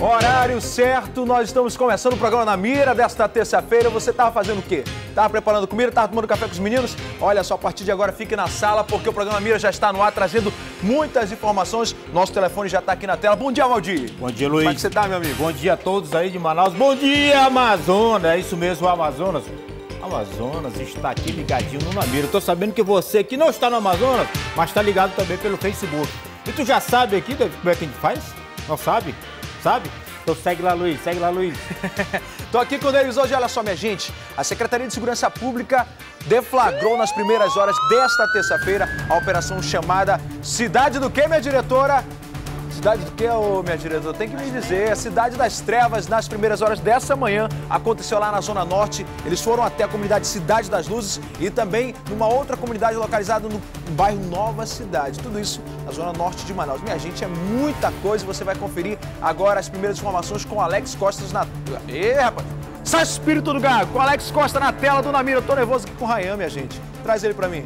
Horário certo, nós estamos começando o programa Na Mira desta terça-feira. Você estava fazendo o quê? Estava preparando comida, estava tomando café com os meninos? Olha só, a partir de agora fique na sala, porque o programa Mira já está no ar, trazendo muitas informações. Nosso telefone já está aqui na tela. Bom dia, Valdir. Bom dia, Luiz. Como é que você está, meu amigo? Bom dia a todos aí de Manaus. Bom dia, Amazonas. É isso mesmo, Amazonas. Amazonas está aqui ligadinho no Na Mira. Eu tô sabendo que você que não está no Amazonas, mas está ligado também pelo Facebook. E tu já sabe aqui como é que a gente faz? Não sabe? Sabe? Então segue lá, Luiz. Segue lá, Luiz. Tô aqui com eles hoje. Olha só, minha gente. A Secretaria de Segurança Pública deflagrou nas primeiras horas desta terça-feira a operação chamada Cidade do Quê, minha diretora? Cidade do quê, minha diretora? Tem que me dizer. A Cidade das Trevas, nas primeiras horas dessa manhã, aconteceu lá na Zona Norte. Eles foram até a comunidade Cidade das Luzes e também numa outra comunidade localizada no bairro Nova Cidade. Tudo isso na Zona Norte de Manaus. Minha gente, é muita coisa. Você vai conferir agora as primeiras informações com Alex Costa na... Ê, rapaz! Sai espírito do gago! Com Alex Costa na tela do Na Mira. Eu tô nervoso aqui com o Rayan, minha gente. Traz ele pra mim.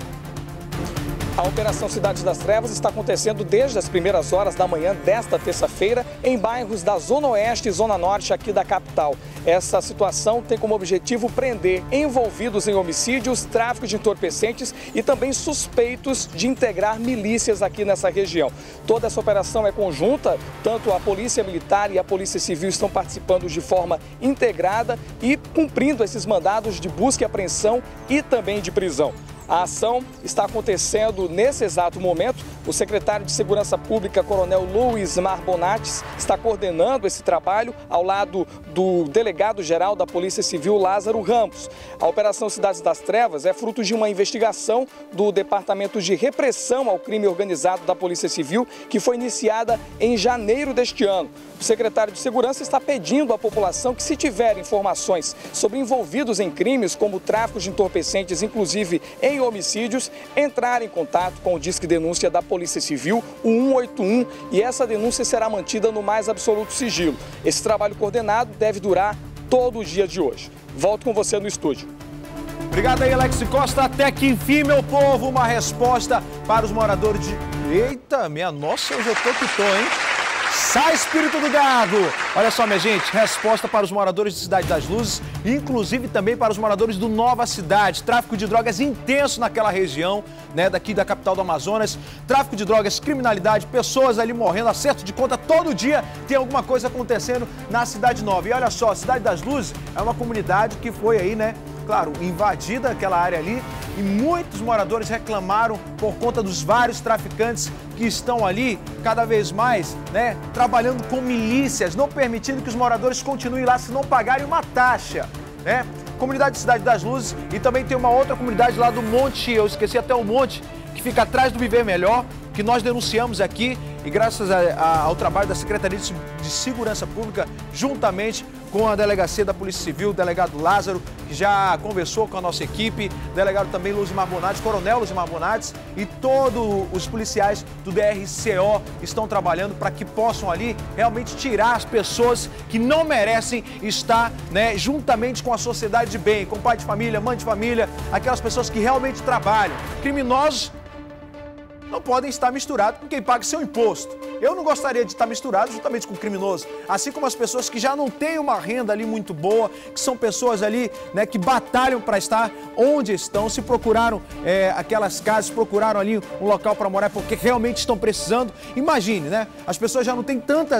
A Operação Cidade das Trevas está acontecendo desde as primeiras horas da manhã desta terça-feira em bairros da Zona Oeste e Zona Norte aqui da capital. Essa situação tem como objetivo prender envolvidos em homicídios, tráfico de entorpecentes e também suspeitos de integrar milícias aqui nessa região. Toda essa operação é conjunta, tanto a Polícia Militar e a Polícia Civil estão participando de forma integrada e cumprindo esses mandados de busca e apreensão e também de prisão. A ação está acontecendo nesse exato momento. O secretário de Segurança Pública, Coronel Luiz Marbonates, está coordenando esse trabalho ao lado do delegado-geral da Polícia Civil, Lázaro Ramos. A Operação Cidades das Trevas é fruto de uma investigação do Departamento de Repressão ao Crime Organizado da Polícia Civil, que foi iniciada em janeiro deste ano. O secretário de Segurança está pedindo à população que, se tiver informações sobre envolvidos em crimes como tráfico de entorpecentes, inclusive em homicídios, entrar em contato com o Disque Denúncia da Polícia Civil, o 181, e essa denúncia será mantida no mais absoluto sigilo. Esse trabalho coordenado deve durar todo o dia de hoje. Volto com você no estúdio. Obrigado aí, Alex Costa. Até que enfim, meu povo, uma resposta para os moradores de... Eita, minha nossa, hoje eu tô que tô, hein? Sai, espírito do gado! Olha só, minha gente, resposta para os moradores de Cidade das Luzes, inclusive também para os moradores do Nova Cidade. Tráfico de drogas intenso naquela região, né, daqui da capital do Amazonas. Tráfico de drogas, criminalidade, pessoas ali morrendo, acerto de conta, todo dia tem alguma coisa acontecendo na Cidade Nova. E olha só, a Cidade das Luzes é uma comunidade que foi aí, né, claro, invadida aquela área ali, e muitos moradores reclamaram por conta dos vários traficantes que estão ali cada vez mais, né, trabalhando com milícias, não permitindo que os moradores continuem lá se não pagarem uma taxa, né? Comunidade Cidade das Luzes, e também tem uma outra comunidade lá do Monte, eu esqueci até o Monte, que fica atrás do Viver Melhor, que nós denunciamos aqui, e graças ao trabalho da Secretaria de Segurança Pública, juntamente com a Delegacia da Polícia Civil, o delegado Lázaro, que já conversou com a nossa equipe, delegado também Luz Marbonates, Coronel Luz Marbonates, e todos os policiais do DRCO estão trabalhando para que possam ali realmente tirar as pessoas que não merecem estar, né, juntamente com a sociedade de bem, com pai de família, mãe de família, aquelas pessoas que realmente trabalham. Criminosos não podem estar misturados com quem paga seu imposto. Eu não gostaria de estar misturado juntamente com o criminoso, assim como as pessoas que já não têm uma renda ali muito boa, que são pessoas ali, né, que batalham para estar onde estão, se procuraram aquelas casas, procuraram ali um local para morar porque realmente estão precisando. Imagine, né? As pessoas já não têm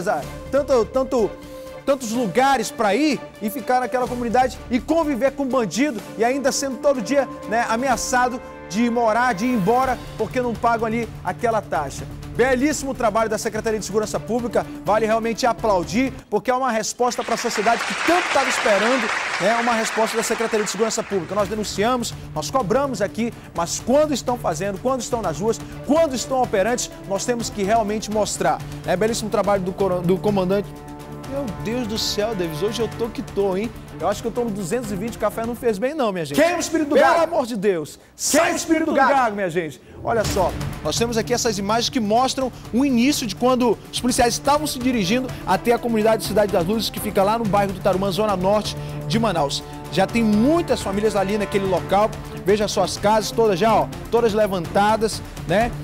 tantos lugares para ir e ficar naquela comunidade e conviver com bandido e ainda sendo todo dia, né, ameaçado de morar, de ir embora, porque não pagam ali aquela taxa. Belíssimo trabalho da Secretaria de Segurança Pública, vale realmente aplaudir, porque é uma resposta para a sociedade que tanto estava esperando, né, uma resposta da Secretaria de Segurança Pública. Nós denunciamos, nós cobramos aqui, mas quando estão fazendo, quando estão nas ruas, quando estão operantes, nós temos que realmente mostrar. É belíssimo trabalho do comandante. Meu Deus do céu, Davis, hoje eu tô que tô, hein? Eu acho que eu tomo 220, café não fez bem não, minha gente. Queima o espírito do gago! Pelo amor de Deus! Sai o espírito do gago, minha gente! Olha só, nós temos aqui essas imagens que mostram o início de quando os policiais estavam se dirigindo até a comunidade Cidade das Luzes, que fica lá no bairro do Tarumã, zona norte de Manaus. Já tem muitas famílias ali naquele local, veja só as casas todas já, ó, todas levantadas, né?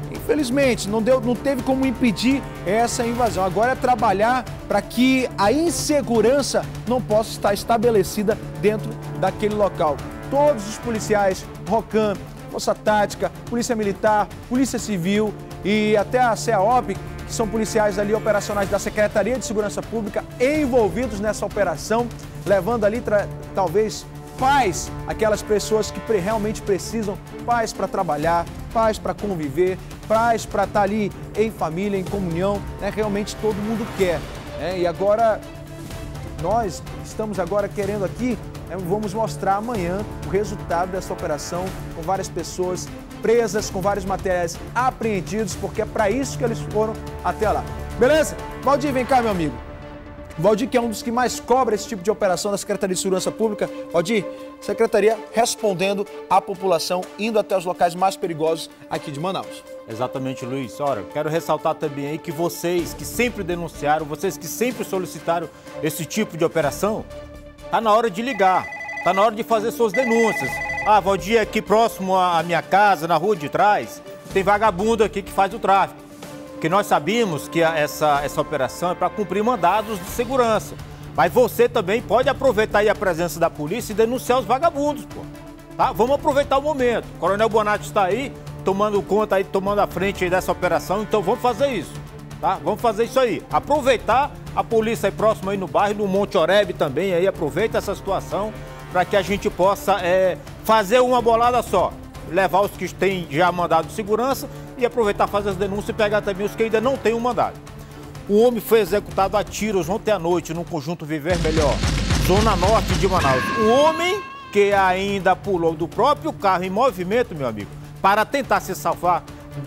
infelizmente, não teve como impedir essa invasão. Agora é trabalhar para que a insegurança não possa estar estabelecida dentro daquele local. Todos os policiais, ROCAM, Força Tática, Polícia Militar, Polícia Civil e até a CEOP, que são policiais ali operacionais da Secretaria de Segurança Pública, envolvidos nessa operação, levando ali talvez paz àquelas pessoas que realmente precisam, paz para trabalhar, paz para conviver, paz para estar ali em família, em comunhão, né? Realmente todo mundo quer, né? E agora, nós estamos agora querendo aqui, vamos mostrar amanhã o resultado dessa operação, com várias pessoas presas, com vários materiais apreendidos, porque é para isso que eles foram até lá. Beleza? Valdir, vem cá, meu amigo. Valdir, que é um dos que mais cobra esse tipo de operação da Secretaria de Segurança Pública. Valdir, Secretaria respondendo à população, indo até os locais mais perigosos aqui de Manaus. Exatamente, Luiz. Ora, quero ressaltar também aí que vocês que sempre denunciaram, vocês que sempre solicitaram esse tipo de operação, tá na hora de ligar, tá na hora de fazer suas denúncias. Ah, Valdir, aqui próximo à minha casa, na rua de trás, tem vagabundo aqui que faz o tráfico. Porque nós sabemos que essa operação é para cumprir mandados de segurança. Mas você também pode aproveitar aí a presença da polícia e denunciar os vagabundos, pô. Tá? Vamos aproveitar o momento. O Coronel Bonatti está aí, tomando conta aí, tomando a frente aí dessa operação, então vamos fazer isso, tá? Vamos fazer isso aí. Aproveitar a polícia aí próxima aí no bairro, no Monte Oreb também, aí aproveita essa situação para que a gente possa fazer uma bolada só. Levar os que têm já mandado de segurança e aproveitar, fazer as denúncias e pegar também os que ainda não têm o mandado. O homem foi executado a tiros ontem à noite no conjunto Viver Melhor, zona norte de Manaus. O homem que ainda pulou do próprio carro em movimento, meu amigo, para tentar se salvar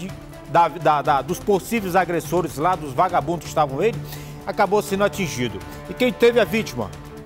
dos possíveis agressores lá, dos vagabundos que estavam com ele, acabou sendo atingido. E quem teve a vítima?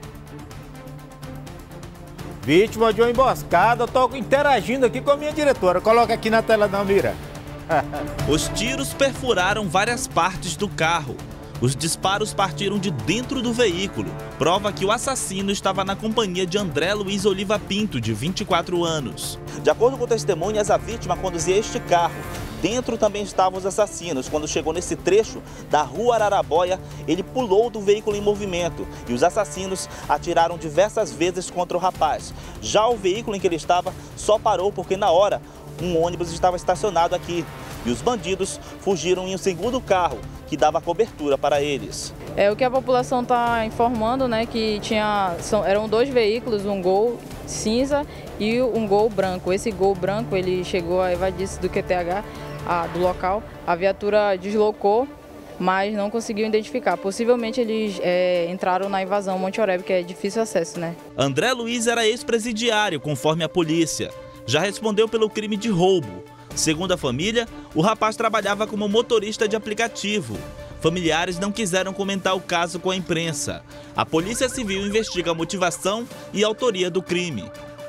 Vítima de uma emboscada. Estou interagindo aqui com a minha diretora. Coloca aqui na tela da mira. Os tiros perfuraram várias partes do carro. Os disparos partiram de dentro do veículo. Prova que o assassino estava na companhia de André Luiz Oliva Pinto, de 24 anos. De acordo com testemunhas, a vítima conduzia este carro. Dentro também estavam os assassinos. Quando chegou nesse trecho da rua Araraboia, ele pulou do veículo em movimento e os assassinos atiraram diversas vezes contra o rapaz. Já o veículo em que ele estava só parou porque na hora um ônibus estava estacionado aqui e os bandidos fugiram em um segundo carro que dava cobertura para eles. É o que a população está informando, né, que eram dois veículos, um Gol cinza e um Gol branco. Esse Gol branco ele chegou a evadir-se do QTH do local. A viatura deslocou, mas não conseguiu identificar. Possivelmente eles entraram na invasão Monte Oreb, que é difícil acesso, né? André Luiz era ex-presidiário, conforme a polícia. Já respondeu pelo crime de roubo. Segundo a família, o rapaz trabalhava como motorista de aplicativo. Familiares não quiseram comentar o caso com a imprensa. A Polícia Civil investiga a motivação e a autoria do crime.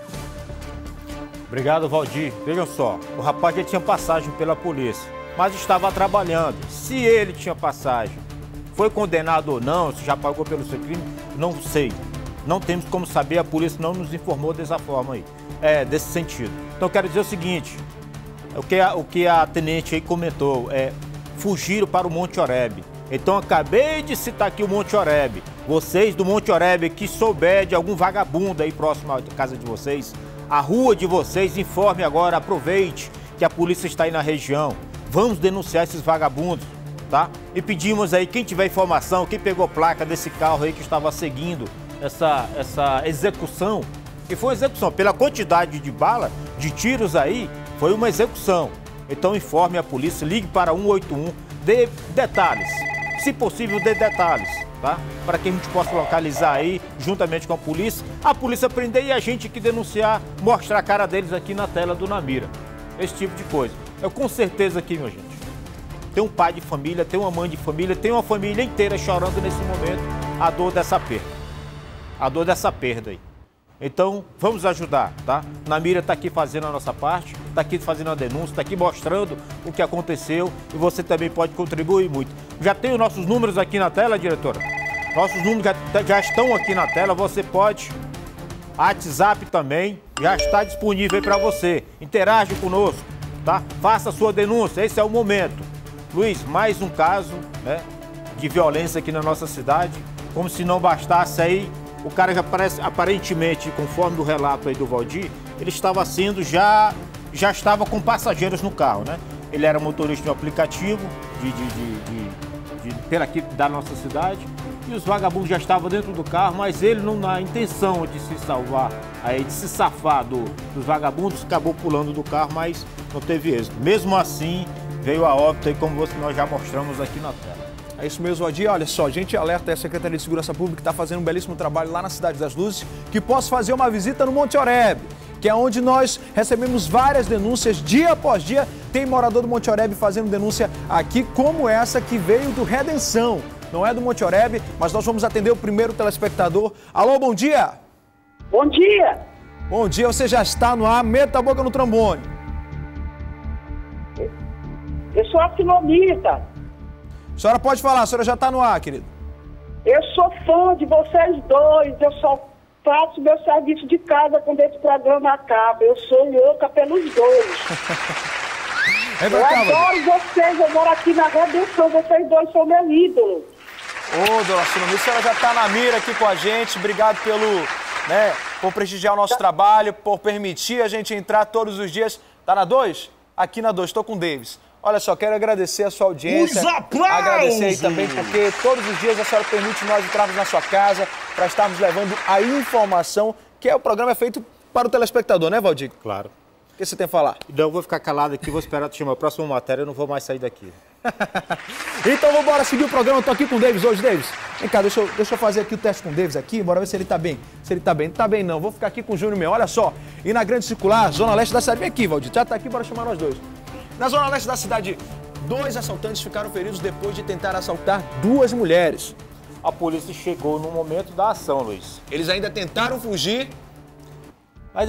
Obrigado, Valdir. Vejam só, o rapaz já tinha passagem pela polícia, mas estava trabalhando. Se ele tinha passagem, foi condenado ou não, se já pagou pelo seu crime, não sei. Não temos como saber, a polícia não nos informou dessa forma aí, desse sentido. Então, quero dizer o seguinte, o que a tenente aí comentou, fugiram para o Monte Oreb. Então, acabei de citar aqui o Monte Oreb. Vocês do Monte Oreb que souber de algum vagabundo aí próximo à casa de vocês, a rua de vocês, informe agora, aproveite que a polícia está aí na região. Vamos denunciar esses vagabundos, tá? E pedimos aí, quem tiver informação, quem pegou placa desse carro aí que estava seguindo essa execução, que foi uma execução, pela quantidade de bala, de tiros aí, foi uma execução. Então informe a polícia, ligue para 181, dê detalhes, se possível dê detalhes, tá? Para que a gente possa localizar aí, juntamente com a polícia prender e a gente que denunciar, mostrar a cara deles aqui na tela do Namira. Esse tipo de coisa. Eu com certeza aqui, minha gente, tem um pai de família, tem uma mãe de família, tem uma família inteira chorando nesse momento a dor dessa perda. A dor dessa perda aí. Então, vamos ajudar, tá? Namira está aqui fazendo a nossa parte, está aqui fazendo a denúncia, está aqui mostrando o que aconteceu e você também pode contribuir muito. Já tem os nossos números aqui na tela, diretora? Nossos números já estão aqui na tela, você pode. WhatsApp também já está disponível aí para você. Interage conosco. tá? Faça a sua denúncia, esse é o momento. Luiz, mais um caso, né, de violência aqui na nossa cidade. Como se não bastasse aí, o cara já parece, aparentemente, conforme o relato aí do Valdir, ele estava sendo, já estava com passageiros no carro, né? Ele era motorista de um aplicativo aqui da nossa cidade, e os vagabundos já estavam dentro do carro, mas ele, não, na intenção de se salvar, aí, de se safar dos vagabundos, acabou pulando do carro, mas não teve êxito. Mesmo assim, veio a óbito, aí, como nós já mostramos aqui na tela. É isso mesmo, Valdir. Olha só, a gente alerta a Secretaria de Segurança Pública que está fazendo um belíssimo trabalho lá na Cidade das Luzes, que possa fazer uma visita no Monte Oreb, que é onde nós recebemos várias denúncias dia após dia. Tem morador do Monte Oreb fazendo denúncia aqui, como essa que veio do Redenção. Não é do Monte Oreb, mas nós vamos atender o primeiro telespectador. Alô, bom dia! Bom dia! Bom dia, você já está no ar, meta a boca no trombone. Eu sou a Filomita. A senhora pode falar, a senhora já está no ar, querido. Eu sou fã de vocês dois, eu só faço meu serviço de casa quando esse programa acaba. Eu sou louca pelos dois. Eu adoro vocês, eu moro aqui na Redenção, vocês dois são meu ídolo. Ô, dona Filomita, a senhora já está na mira aqui com a gente, obrigado por prestigiar o nosso trabalho, por permitir a gente entrar todos os dias. Tá na 2? Aqui na 2, estou com o Davis. Olha só, quero agradecer a sua audiência. Os aplausos! Agradecer aí também, porque todos os dias a senhora permite nós entrarmos na sua casa para estarmos levando a informação, que o programa é feito para o telespectador, né, Valdir? Claro. O que você tem a falar? Não, eu vou ficar calado aqui, vou esperar tu chamar a próxima matéria, eu não vou mais sair daqui. Então vamos embora seguir o programa, eu tô aqui com o Davis hoje. Davis, vem cá, deixa eu fazer aqui o teste com o Davis aqui, bora ver se ele tá bem. Se ele tá bem, não tá bem não, vou ficar aqui com o Júnior meu, olha só. E na Grande Circular, Zona Leste da cidade, vem aqui, Valdir, já tá aqui, bora chamar nós dois. Na Zona Leste da cidade, 2 assaltantes ficaram feridos depois de tentar assaltar 2 mulheres. A polícia chegou no momento da ação, Luiz. Eles ainda tentaram fugir. Mas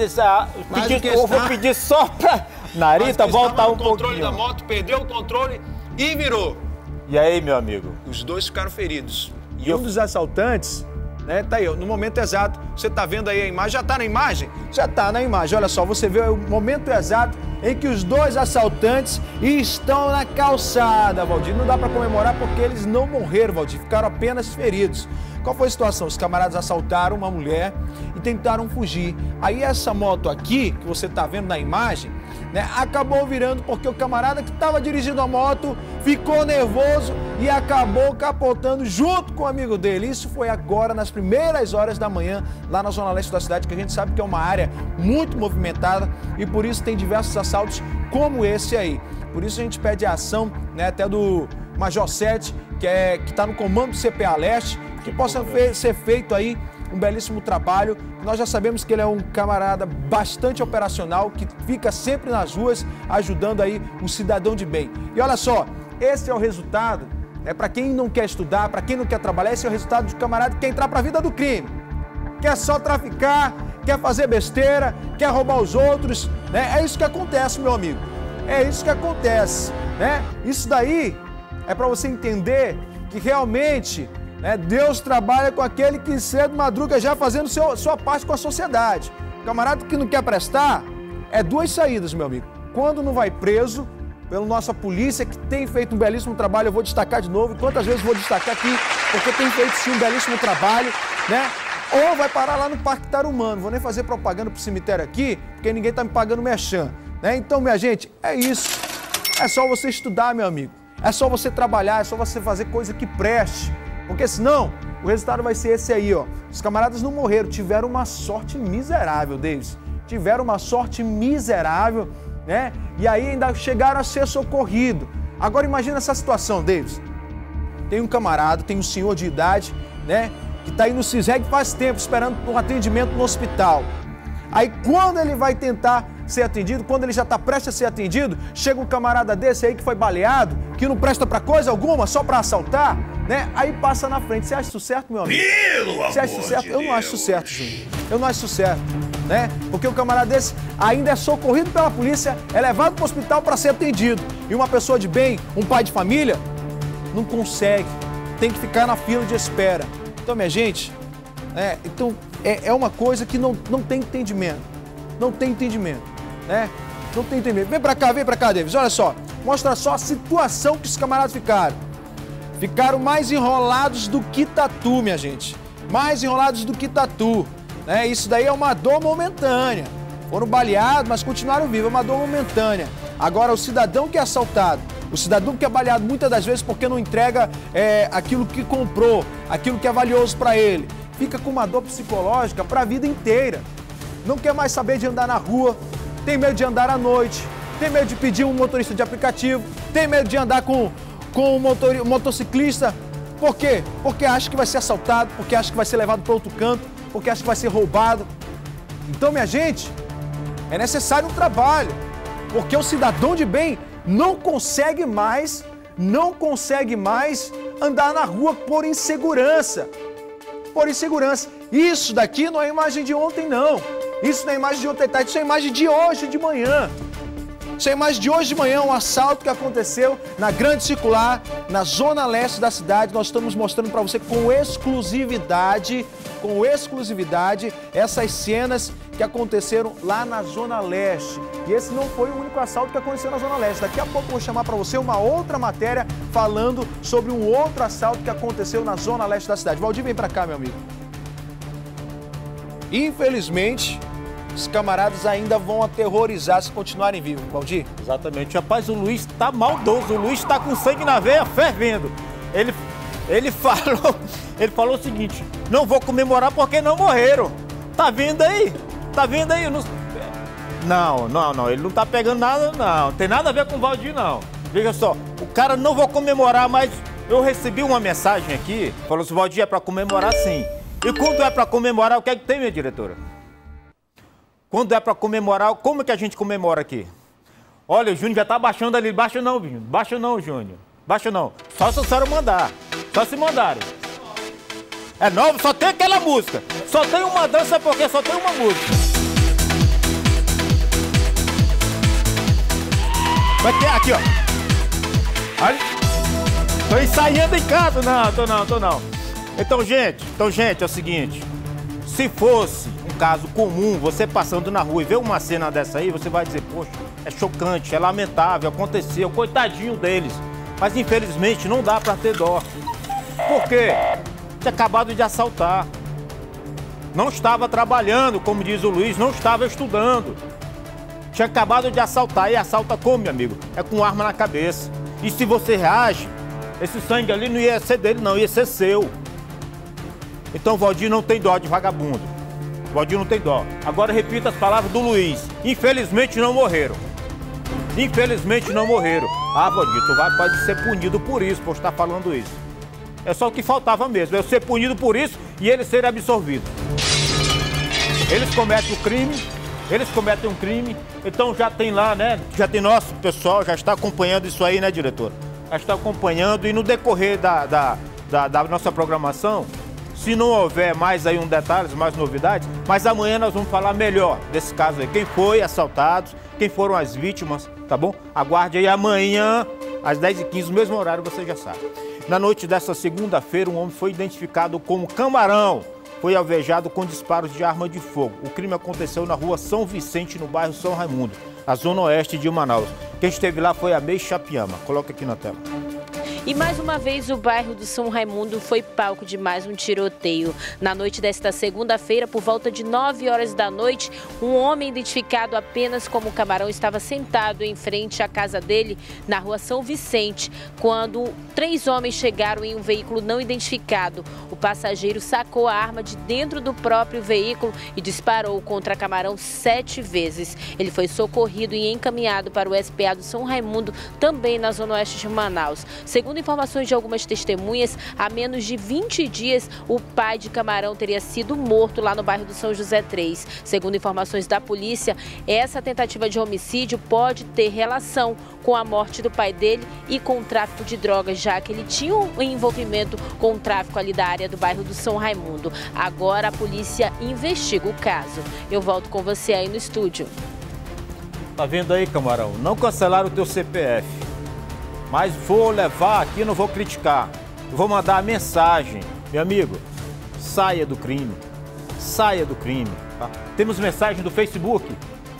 eu vou pedir só pra Narita voltar um pouquinho. O controle da moto, perdeu o controle e virou. E aí, meu amigo? Os 2 ficaram feridos. E um dos assaltantes, né, tá aí, no momento exato, você tá vendo aí a imagem, já tá na imagem? Já tá na imagem, olha só, você vê o momento exato em que os 2 assaltantes estão na calçada, Valdir. Não dá pra comemorar porque eles não morreram, Valdir, ficaram apenas feridos. Qual foi a situação? Os camaradas assaltaram uma mulher e tentaram fugir. Aí essa moto aqui, que você tá vendo na imagem, né, acabou virando porque o camarada que estava dirigindo a moto ficou nervoso e acabou capotando junto com o amigo dele. Isso foi agora nas primeiras horas da manhã, lá na Zona Leste da cidade, que a gente sabe que é uma área muito movimentada e por isso tem diversos assaltos como esse aí. Por isso a gente pede a ação, né, até do Major 7, que está no comando do CPA Leste, que possa ser feito aí um belíssimo trabalho. Nós já sabemos que ele é um camarada bastante operacional, que fica sempre nas ruas ajudando aí o cidadão de bem. E olha só, esse é o resultado, para quem não quer estudar, para quem não quer trabalhar, esse é o resultado de um camarada que quer entrar para a vida do crime. Quer só traficar, quer fazer besteira, quer roubar os outros, né? É isso que acontece, meu amigo. É isso que acontece, né? Isso daí é para você entender que realmente, né, Deus trabalha com aquele que cedo madruga já fazendo sua parte com a sociedade. O camarada que não quer prestar, é 2 saídas, meu amigo. Quando não vai preso, pela nossa polícia, que tem feito um belíssimo trabalho, eu vou destacar de novo, e quantas vezes vou destacar aqui, porque tem feito sim um belíssimo trabalho, né? Ou vai parar lá no Parque Tarumã. Não vou nem fazer propaganda pro cemitério aqui, porque ninguém tá me pagando merchan, né? Então, minha gente, é isso. É só você estudar, meu amigo. É só você trabalhar, é só você fazer coisa que preste. Porque senão, o resultado vai ser esse aí, ó. Os camaradas não morreram, tiveram uma sorte miserável, Davis. Tiveram uma sorte miserável, né? E aí ainda chegaram a ser socorridos. Agora imagina essa situação, Davis. Tem um camarada, tem um senhor de idade, né? Que tá aí no CISREG faz tempo, esperando um atendimento no hospital. Aí quando ele vai tentar ser atendido, quando ele já está prestes a ser atendido, chega um camarada desse aí que foi baleado, que não presta para coisa alguma, só para assaltar, né? Aí passa na frente. Você acha isso certo, meu amigo? Você acha isso certo? Eu não acho isso certo, Júnior. Eu não acho isso certo, né? Porque o camarada desse ainda é socorrido pela polícia, é levado para o hospital para ser atendido. E uma pessoa de bem, um pai de família, não consegue. Tem que ficar na fila de espera. Então, minha gente, é uma coisa que não tem entendimento. Não tem entendimento, né? Não tem entendimento. Vem pra cá, Davis. Olha só. Mostra só a situação que os camaradas ficaram. Ficaram mais enrolados do que tatu, minha gente. Mais enrolados do que tatu. Né? Isso daí é uma dor momentânea. Foram baleados, mas continuaram vivos. É uma dor momentânea. Agora, o cidadão que é assaltado, o cidadão que é baleado muitas das vezes porque não entrega aquilo que comprou, aquilo que é valioso para ele, fica com uma dor psicológica para a vida inteira. Não quer mais saber de andar na rua, tem medo de andar à noite, tem medo de pedir um motorista de aplicativo, tem medo de andar com um motociclista. Por quê? Porque acha que vai ser assaltado, porque acha que vai ser levado para outro canto, porque acha que vai ser roubado. Então, minha gente, é necessário um trabalho, porque o cidadão de bem não consegue mais andar na rua por insegurança. Por insegurança. Isso daqui não é imagem de ontem, não. Isso não é imagem de ontem à tarde, isso é imagem de hoje de manhã. Isso é imagem de hoje de manhã, um assalto que aconteceu na Grande Circular, na zona leste da cidade. Nós estamos mostrando para você com exclusividade, essas cenas que aconteceram lá na zona leste. E esse não foi o único assalto que aconteceu na zona leste. Daqui a pouco eu vou chamar para você uma outra matéria falando sobre um outro assalto que aconteceu na zona leste da cidade. Valdir, vem para cá, meu amigo. Infelizmente, os camaradas ainda vão aterrorizar se continuarem vivos, Valdir. Exatamente. Rapaz, o Luiz tá maldoso, o Luiz tá com sangue na veia fervendo. Ele falou o seguinte: não vou comemorar porque não morreram. Tá vendo aí? Tá vendo aí? Não, ele não tá pegando nada, não. Tem nada a ver com o Valdir, não. Veja só, o cara não vou comemorar, mas eu recebi uma mensagem aqui, falou assim: Valdir, é pra comemorar sim. E quando é pra comemorar, o que é que tem, minha diretora? Quando é pra comemorar, como é que a gente comemora aqui? Olha, o Júnior já tá baixando ali. Baixa não, Júnior. Baixa não, Júnior. Baixa não. Só se o senhor mandar. Só se mandarem. É novo, só tem aquela música. Só tem uma dança porque só tem uma música. Vai ter aqui, ó. Olha. Tô ensaiando em casa. Não, tô não. Então, gente, é o seguinte. Se fosse um caso comum, você passando na rua e ver uma cena dessa aí, você vai dizer: poxa, é chocante, é lamentável, aconteceu, coitadinho deles. Mas infelizmente não dá pra ter dó. Por quê? Tinha acabado de assaltar. Não estava trabalhando, como diz o Luiz, não estava estudando. Tinha acabado de assaltar. E assalta como, meu amigo? É com arma na cabeça. E se você reage, esse sangue ali não ia ser dele, não, ia ser seu. Então o Valdir não tem dó de vagabundo. O Valdir não tem dó. Agora repita as palavras do Luiz. Infelizmente não morreram. Infelizmente não morreram. Ah, Valdir, tu pode ser punido por isso, por estar falando isso. É só o que faltava mesmo, eu ser punido por isso e eles serem absorvidos. Eles cometem um crime, então já tem lá, né? Já tem nosso pessoal, já está acompanhando isso aí, né, diretor? Já está acompanhando e no decorrer da nossa programação, se não houver mais aí detalhes, mais novidades, mas amanhã nós vamos falar melhor desse caso aí. Quem foi assaltado, quem foram as vítimas, tá bom? Aguarde aí amanhã, às 10h15, no mesmo horário, você já sabe. Na noite desta segunda-feira, um homem foi identificado como Camarão. Foi alvejado com disparos de arma de fogo. O crime aconteceu na rua São Vicente, no bairro São Raimundo, na zona oeste de Manaus. Quem esteve lá foi a Mei Chapiama. Coloca aqui na tela. E mais uma vez o bairro do São Raimundo foi palco de mais um tiroteio. Na noite desta segunda-feira, por volta de 9 horas da noite, um homem identificado apenas como Camarão estava sentado em frente à casa dele, na rua São Vicente, quando 3 homens chegaram em um veículo não identificado. O passageiro sacou a arma de dentro do próprio veículo e disparou contra Camarão 7 vezes. Ele foi socorrido e encaminhado para o SPA do São Raimundo, também na zona oeste de Manaus. Segundo informações de algumas testemunhas, há menos de 20 dias, o pai de Camarão teria sido morto lá no bairro do São José 3. Segundo informações da polícia, essa tentativa de homicídio pode ter relação com a morte do pai dele e com o tráfico de drogas, já que ele tinha um envolvimento com o tráfico ali da área do bairro do São Raimundo. Agora a polícia investiga o caso. Eu volto com você aí no estúdio. Tá vendo aí, Camarão? Não cancelaram o teu CPF. Mas vou levar aqui, não vou criticar. Vou mandar a mensagem. Meu amigo, saia do crime. Saia do crime. Tá? Temos mensagem do Facebook.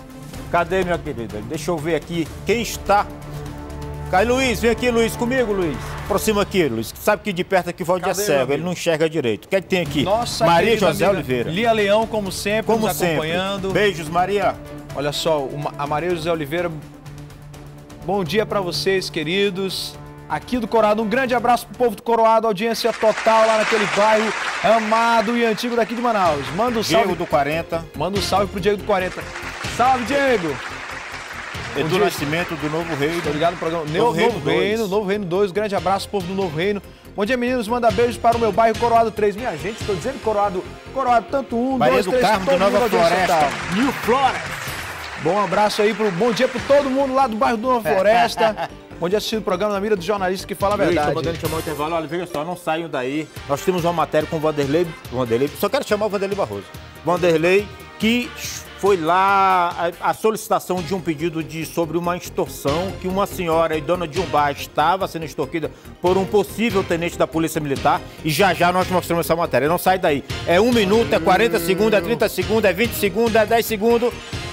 Cadê, minha querida? Deixa eu ver aqui quem está. Cai, Luiz, vem aqui, Luiz, comigo, Luiz. Aproxima aqui, Luiz. Sabe que de perto aqui o Valdir é cego, ele não enxerga direito. O que é que tem aqui? Nossa, Maria José Oliveira. Lia Leão, como sempre, nos acompanhando. Beijos, Maria. Olha só, a Maria José Oliveira. Bom dia para vocês, queridos. Aqui do Coroado, um grande abraço pro povo do Coroado, audiência total lá naquele bairro amado e antigo daqui de Manaus. Manda um salve. Diego do 40. Manda um salve pro Diego do 40. Salve, Diego! Edu Nascimento do Novo Reino. Tô ligado no programa Novo Reino 2. Grande abraço, povo do Novo Reino. Bom dia, meninos. Manda beijos para o meu bairro Coroado 3. Minha gente, tô dizendo Coroado tanto 1, 2, 3, Carmo, do Nova Floresta. New Floresta. Bom abraço aí, bom dia para todo mundo lá do bairro do Nova Floresta. Bom dia, assistindo o programa na mira do jornalista que fala a verdade. Estou mandando chamar o intervalo. Olha, veja só, não saiam daí. Nós temos uma matéria com o Vanderlei. Só quero chamar o Vanderlei Barroso. Vanderlei, que foi lá a solicitação de um pedido sobre uma extorsão, que uma senhora e dona de um bar estava sendo extorquida por um possível tenente da Polícia Militar, e já nós mostramos essa matéria. Não sai daí. É 1 minuto, é 40 segundos, é 30 segundos, é 20 segundos, é 10 segundos.